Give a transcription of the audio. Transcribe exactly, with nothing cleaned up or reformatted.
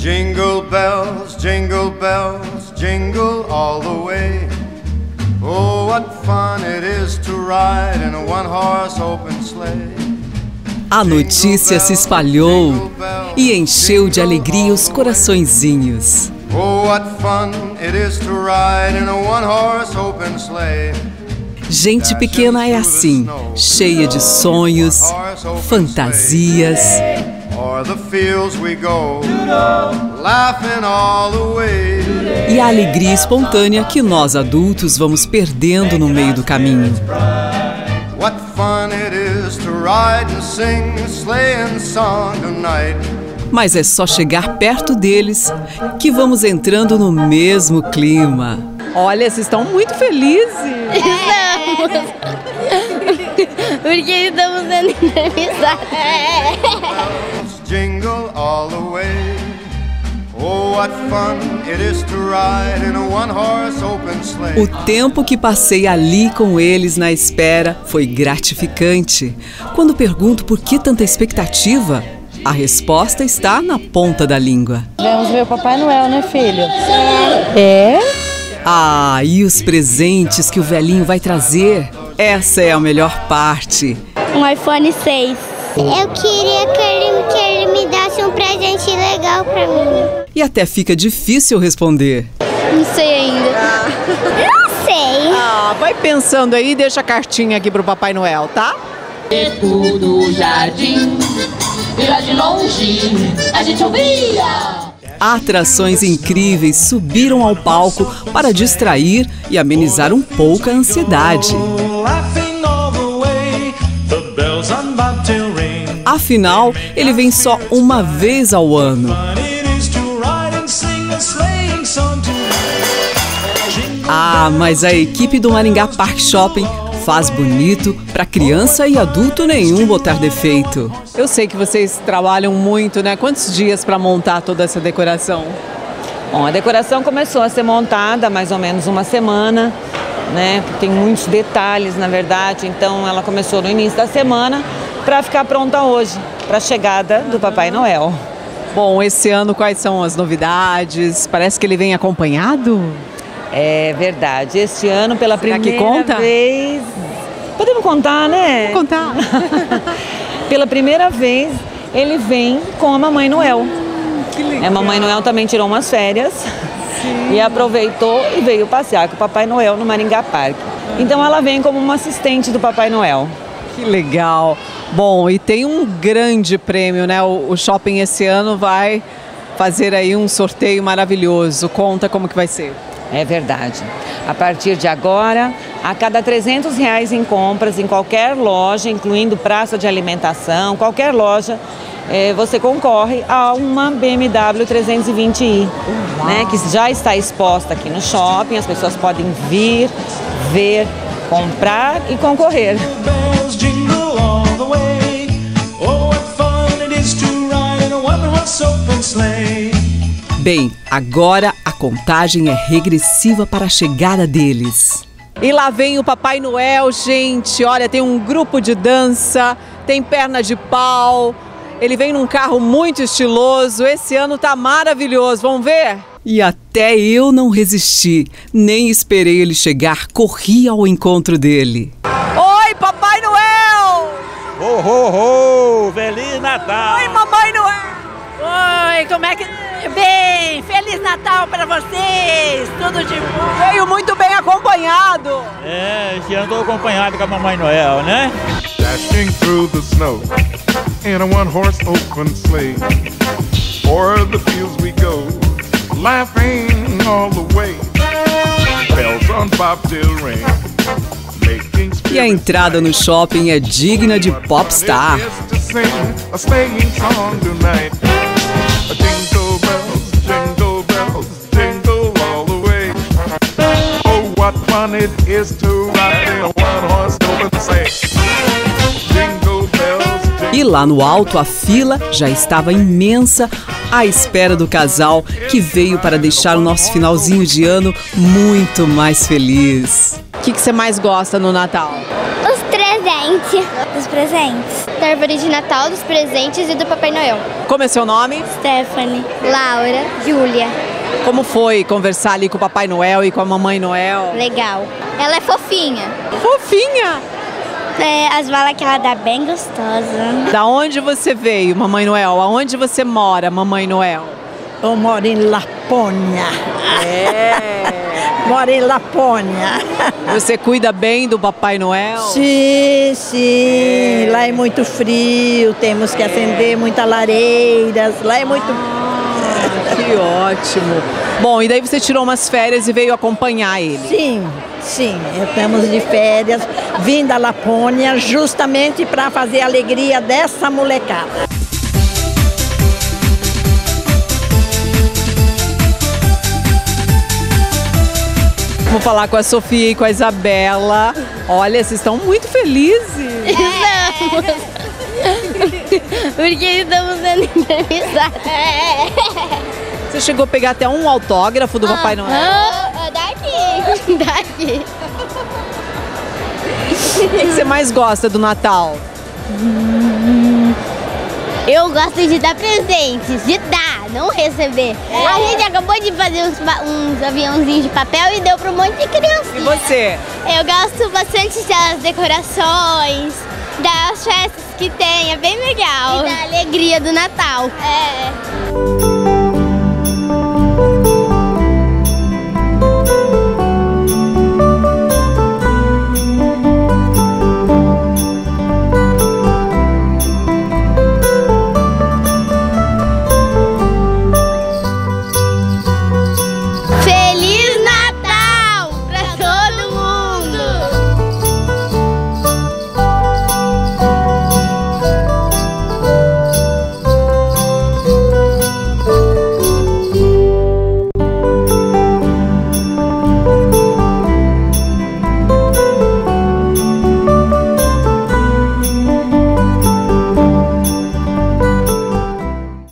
Jingle bells, jingle bells, jingle all the way. Oh, what fun it is to ride in a one-horse open sleigh. A notícia se espalhou e encheu de alegria os coraçõezinhos. Oh, what fun it is to ride in a one-horse open sleigh. Gente pequena é assim, cheia de sonhos, fantasias. E a alegria espontânea que nós adultos vamos perdendo no meio do caminho. What fun it is to ride and sing a sleighing song tonight. Mas é só chegar perto deles que vamos entrando no mesmo clima. Olha, vocês estão muito felizes. Estamos. Porque estamos sendo entrevistados. Jingle all the way. Oh, what fun it is to ride in a one-horse open sleigh. O tempo que passei ali com eles na espera foi gratificante. Quando pergunto por que tanta expectativa, a resposta está na ponta da língua. Vamos ver o Papai Noel, né, filho? É. É? Ah, e os presentes que o velhinho vai trazer? Essa é a melhor parte. Um iPhone seis. Eu queria que ele, que ele me desse um presente legal pra mim. E até fica difícil responder. Não sei ainda. Não sei. Ah, vai pensando aí e deixa a cartinha aqui pro Papai Noel, tá? E tudo jardim, e lá de longe a gente ouvia. Atrações incríveis subiram ao palco para distrair e amenizar um pouco a ansiedade. Afinal, ele vem só uma vez ao ano. Ah, mas a equipe do Maringá Park Shopping faz bonito para criança e adulto nenhum botar defeito. Eu sei que vocês trabalham muito, né? Quantos dias para montar toda essa decoração? Bom, a decoração começou a ser montada há mais ou menos uma semana, né? Tem muitos detalhes, na verdade, então ela começou no início da semana para ficar pronta hoje, para a chegada do Papai Noel. Bom, esse ano quais são as novidades? Parece que ele vem acompanhado? É verdade, este ano pela Será primeira que conta? vez... Podemos contar, né? Vou contar. Pela primeira vez, ele vem com a Mamãe Noel. Que legal. A Mamãe Noel também tirou umas férias. Sim. E aproveitou e veio passear com o Papai Noel no Maringá Park. Então ela vem como uma assistente do Papai Noel. Que legal. Bom, e tem um grande prêmio, né? O, o shopping esse ano vai fazer aí um sorteio maravilhoso. Conta como que vai ser. É verdade. A partir de agora, a cada trezentos reais em compras em qualquer loja, incluindo praça de alimentação, qualquer loja, é, você concorre a uma B M W trezentos e vinte i, né, que já está exposta aqui no shopping. As pessoas podem vir, ver, comprar e concorrer. Bem, agora a contagem é regressiva para a chegada deles. E lá vem o Papai Noel, gente. Olha, tem um grupo de dança, tem perna de pau. Ele vem num carro muito estiloso. Esse ano tá maravilhoso, vamos ver? E até eu não resisti, nem esperei ele chegar, corri ao encontro dele. Oi, Papai Noel! Ho, ho, ho! Feliz Natal! Oi, Mamãe Noel! Oi, como é que... Bem, Feliz Natal para vocês, tudo de bom. Veio muito bem acompanhado. É, esse ano estou acompanhado com a Mamãe Noel, né? Dashing through the snow in a one-horse open sleigh. O'er the fields we go, laughing all the way. Bells on bobtail ring. E a entrada no shopping é digna de popstar. E lá no alto a fila já estava imensa à espera do casal que veio para deixar o nosso finalzinho de ano muito mais feliz. O que, que você mais gosta no Natal? Os três presente. Dos presentes. Da árvore de Natal, dos presentes e do Papai Noel. Como é seu nome? Stephanie, Laura, Júlia. Como foi conversar ali com o Papai Noel e com a Mamãe Noel? Legal. Ela é fofinha. Fofinha! É, as balas que ela dá bem gostosa. Da onde você veio, Mamãe Noel? Aonde você mora, Mamãe Noel? Eu moro em Lapônia. É. Moro em Lapônia. Você cuida bem do Papai Noel? Sim, sim. É. Lá é muito frio, temos que acender muitas lareiras. Lá é muito... Ah, que ótimo. Bom, e daí você tirou umas férias e veio acompanhar ele? Sim, sim. Estamos de férias, vim da Lapônia justamente para fazer a alegria dessa molecada. Vou falar com a Sofia e com a Isabela. Olha, vocês estão muito felizes. Estamos. Porque estamos sendo entrevistados. Você chegou a pegar até um autógrafo do Papai Noel? Ah, daqui. Daqui. O que você mais gosta do Natal? Eu gosto de dar presentes, de dar, não receber. É. A gente acabou de fazer uns, uns aviãozinhos de papel e deu para um monte de criança. E você? Eu gosto bastante das decorações, das festas que tem, é bem legal. E da alegria do Natal. É.